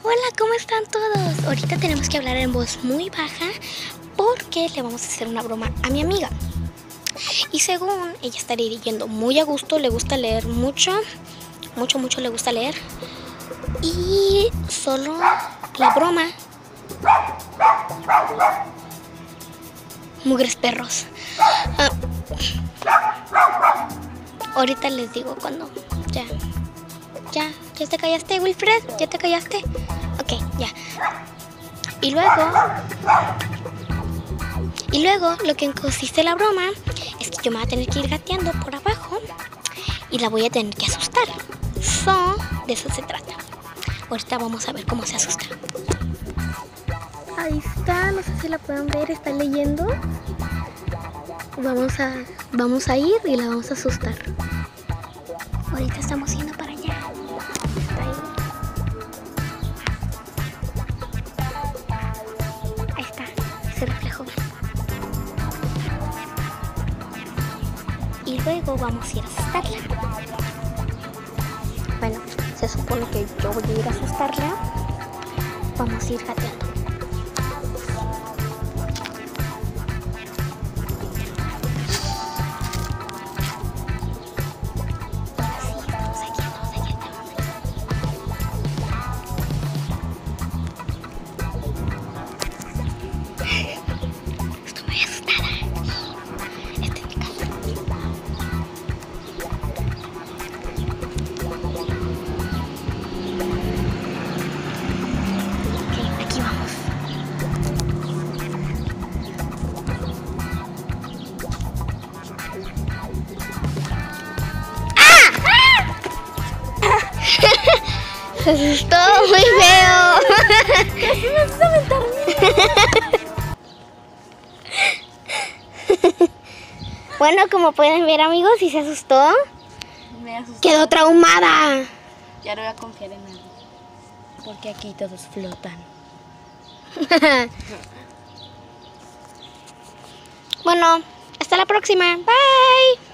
Hola, ¿cómo están todos? Ahorita tenemos que hablar en voz muy baja porque le vamos a hacer una broma a mi amiga. Y según ella está leyendo muy a gusto, le gusta leer mucho le gusta leer. Y solo la broma. Mugres perros. Ahorita les digo cuando. Ya te callaste, Wilfred, ya te callaste. Ok, ya. Y luego lo que consiste la broma es que yo me voy a tener que ir gateando por abajo y la voy a tener que asustar. De eso se trata. Ahorita vamos a ver cómo se asusta. Ahí está, no sé si la pueden ver, está leyendo. Vamos a ir y la vamos a asustar. Ahorita estamos yendo para allá. Está ahí. Ahí está, se reflejó. Y luego vamos a ir a asustarla. Bueno, se supone que yo voy a ir a asustarla. Vamos a ir gateando. Se asustó muy feo. Casi me asusta mentalmente. Bueno, como pueden ver, amigos, sí se asustó. Me asustó. Quedó traumada. Ya no voy a confiar en nadie. Porque aquí todos flotan. Bueno, hasta la próxima. Bye.